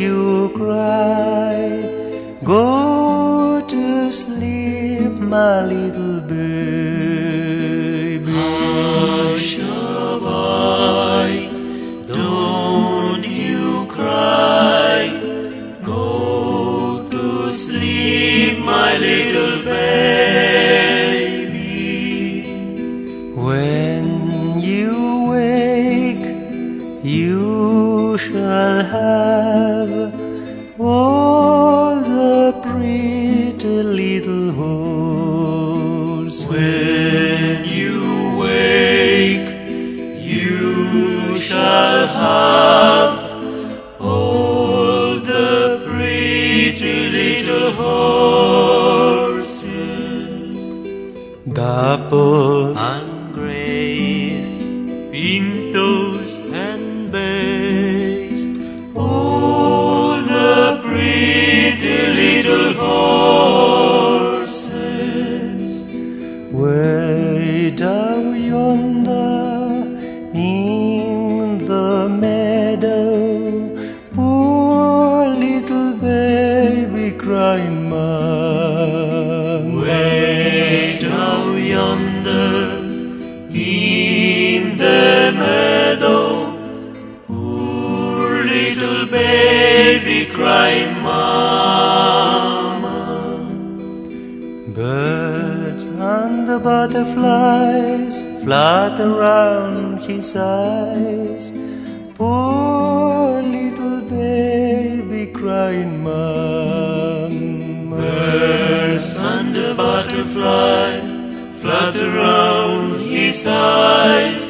you cry. Go to sleep, my little baby. Hush-a-bye, don't you cry. Go to sleep, my little baby. When you wake, you shall have all the pretty little horses. When you wake, you shall have all the pretty little horses. Dapples and grays, pintos and bays, all the pretty little horses. way down yonder in the meadow, poor little baby crying, Mama. Way down yonder in the meadow, poor little baby crying, Mama. Birds and the butterflies flutter around his eyes, poor little baby crying, Mama. Birds and the butterfly flutter round his eyes,